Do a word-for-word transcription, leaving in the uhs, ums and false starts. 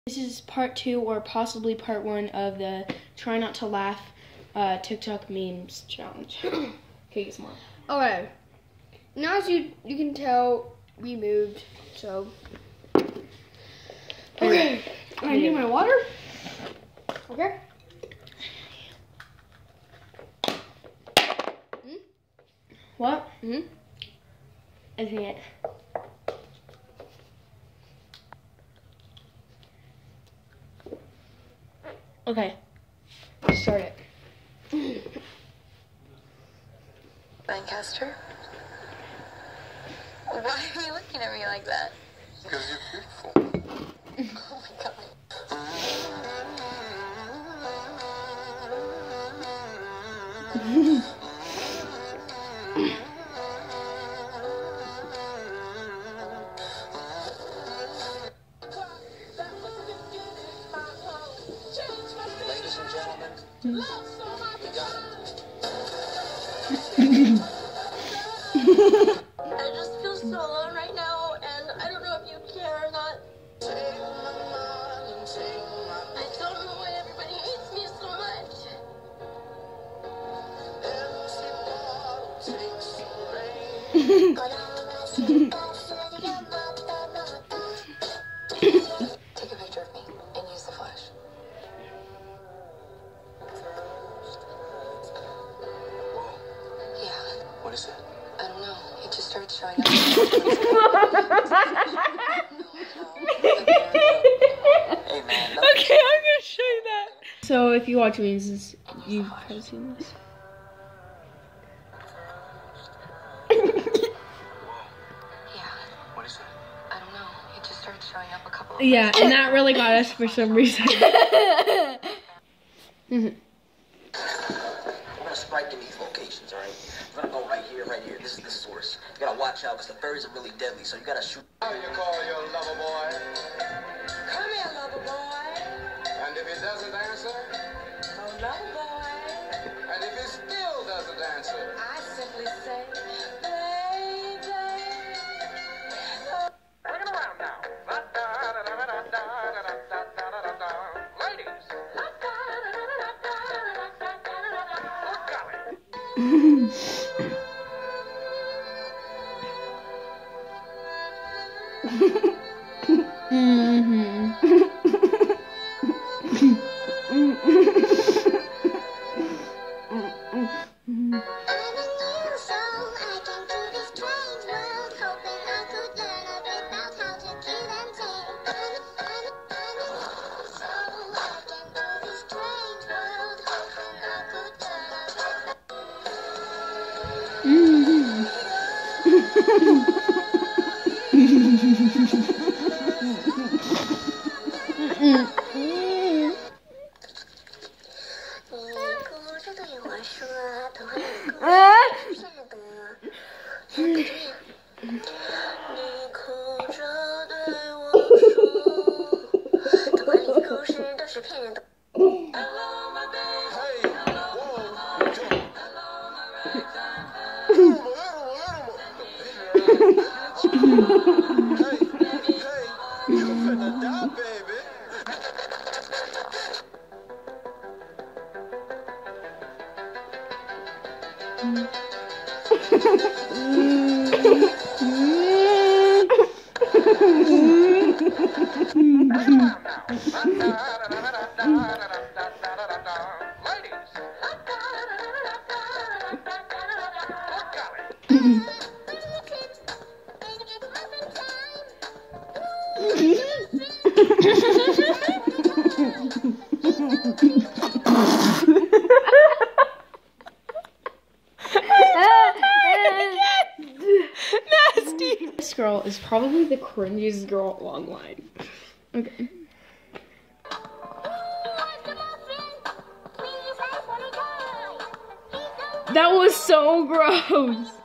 This is part two or possibly part one of the try not to laugh uh, TikTok memes challenge. Okay, get some more. Okay. Now as you you can tell, we moved, so. Okay. I need my water. Okay. Hmm? What? Hmm? I see it. Okay. Start it. Lancaster? Why are you looking at me like that? Because you're beautiful. Oh my god. Ladies and gentlemen, we got it. I just feel so alone right now, and I don't know if you care or not. I don't know why everybody hates me so much. Take a picture of me and use the flash. Whoa, Yeah, what is that? I don't know. It just started showing up. Hey man, Okay, I'm gonna show you that. So if you watch memes, this- you've probably seen this. Yeah, what is that? I don't know. It just started showing up a couple of Yeah, and that really got us for some reason. We're gonna strike in these locations, alright? We're gonna go right here, right here. This is the source. You gotta watch out because the fairies are really deadly, so you gotta shoot. How you call your lover boy? Come here, lover boy. And if he doesn't answer? Oh, lover boy. And if he still doesn't answer? I simply say, baby. Bring it around now. Ladies. Nasty. This girl is probably the cringiest girl online. Okay. That was so gross.